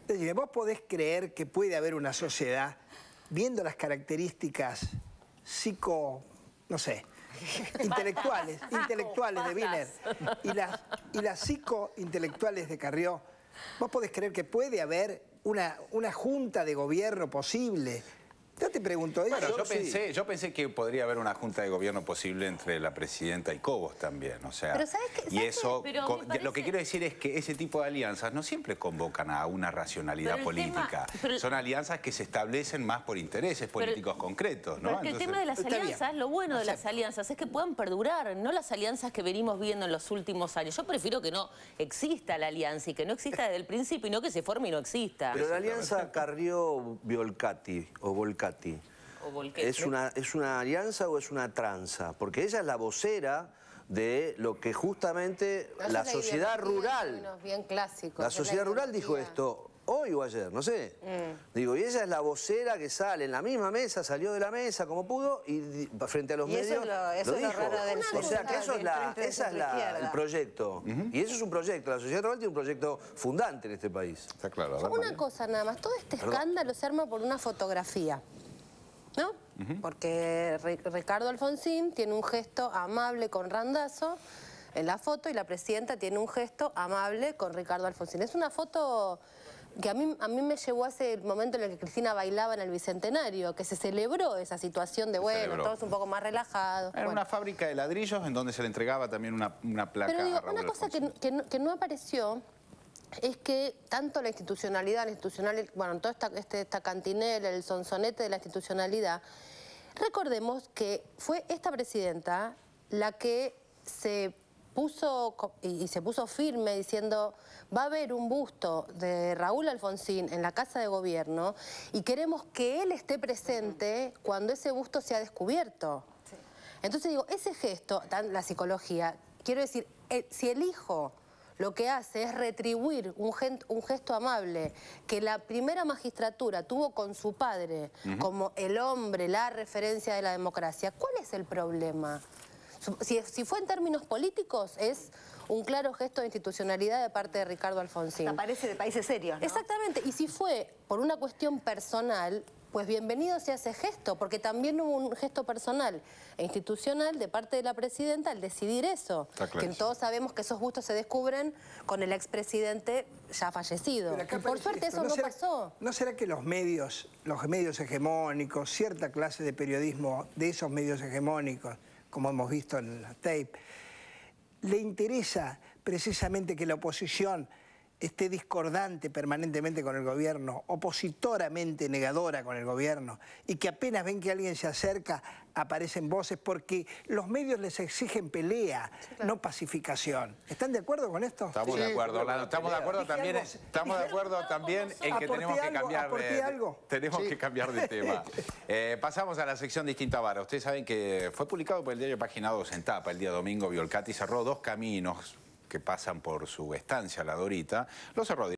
Decime, ¿vos podés creer que puede haber una sociedad, viendo las características no sé, intelectuales de Wiener y las psicointelectuales de Carrió, vos podés creer que puede haber una junta de gobierno posible? Yo te pregunto eso. Bueno, yo pensé que podría haber una junta de gobierno posible entre la presidenta y Cobos también, o sea... Pero ¿sabes qué? Y eso, parece... lo que quiero decir es que ese tipo de alianzas no siempre convocan a una racionalidad política. Son alianzas que se establecen más por intereses políticos concretos, ¿no? Porque el tema de las alianzas, lo bueno de las alianzas es que puedan perdurar, no las alianzas que venimos viendo en los últimos años. Yo prefiero que no exista la alianza y que no exista desde el principio y no que se forme y no exista. Pero la alianza Carrió-Volcati o Volcati, ¿es una alianza o es una tranza? Porque ella es la vocera de lo que justamente la sociedad rural... Bien clásicos, la sociedad rural dijo esto hoy o ayer, no sé. Digo, y ella es la vocera que sale en la misma mesa, salió de la mesa como pudo y frente a los medios eso lo es lo dijo. raro del O sea que eso es el proyecto. Y eso es un proyecto. La sociedad rural tiene un proyecto fundante en este país. Está claro. Una cosa nada más, todo este escándalo se arma por una fotografía, ¿no? Porque Ricardo Alfonsín tiene un gesto amable con Randazzo en la foto y la presidenta tiene un gesto amable con Ricardo Alfonsín. Es una foto que a mí me llevó a ese momento en el que Cristina bailaba en el Bicentenario, que se celebró esa situación de, bueno, todos un poco más relajados. Era una fábrica de ladrillos en donde se le entregaba también una placa. Pero digo, a Raúl una cosa Alfonsín. que no apareció es que tanto la institucionalidad, bueno, toda esta cantinela, el sonsonete de la institucionalidad, recordemos que fue esta presidenta la que se puso firme diciendo: va a haber un busto de Raúl Alfonsín en la Casa de Gobierno y queremos que él esté presente cuando ese busto sea descubierto. Sí. Entonces digo, ese gesto, la psicología, quiero decir, si el hijo lo que hace es retribuir un gesto amable que la primera magistratura tuvo con su padre como el hombre, la referencia de la democracia, ¿cuál es el problema? Si fue en términos políticos, es un claro gesto de institucionalidad de parte de Ricardo Alfonsín. Aparece de países serios, ¿no? Exactamente, y si fue por una cuestión personal, pues bienvenido sea ese gesto, porque también hubo un gesto personal e institucional de parte de la presidenta al decidir eso. Que todos sabemos que esos bustos se descubren con el expresidente ya fallecido. Y por suerte eso no pasó. ¿No será que los medios hegemónicos, cierta clase de periodismo de esos medios hegemónicos, como hemos visto en la tape, le interesa precisamente que la oposición esté discordante permanentemente con el gobierno, opositoramente negadora con el gobierno, y que apenas ven que alguien se acerca, aparecen voces, porque los medios les exigen pelea, no pacificación? ¿Están de acuerdo con esto? Estamos de acuerdo. Estamos de acuerdo también en que tenemos que cambiar de tema. Pasamos a la sección Distinta Vara. Ustedes saben que fue publicado por el diario Página 2 en tapa el día domingo. Volcati cerró 2 caminos que pasan por su estancia, La Dorita, lo cerró